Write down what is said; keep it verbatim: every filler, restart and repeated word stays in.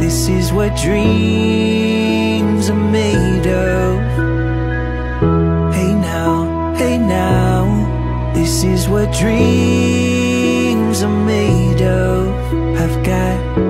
This is what dreams are made of. Hey now, hey now, this is what dreams are made of. I've got